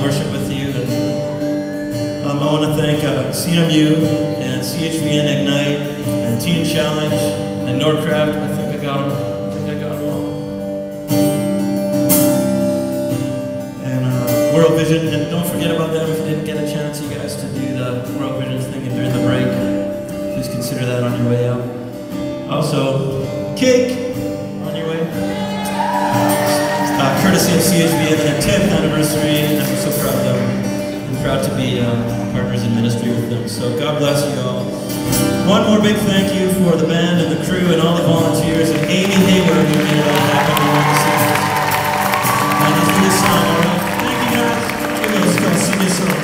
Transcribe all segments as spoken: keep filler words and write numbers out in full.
worship with you. And um, I want to thank uh, C M U and C H V N Ignite and Teen Challenge and Nordcraft. I think I got them. I think I got them all. And uh, World Vision. And don't forget about them if you didn't get a chance, you guys, to do the World Vision thing during the break. Please consider that on your way out. Also, cake on your way. Uh, courtesy of C H V N, their tenth anniversary, and I'm so proud of them. I'm proud to be uh, partners in ministry with them. So God bless you all. One more big thank you for the band and the crew and all the volunteers and Amy Hayward who made it all happen behind the scenes. And let's do this song, all right? Thank you guys. Here we go, let's go sing this song.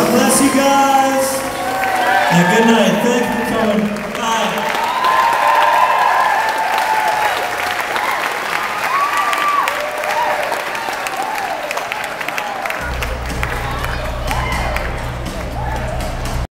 God bless you guys. And good night. Thank you for coming.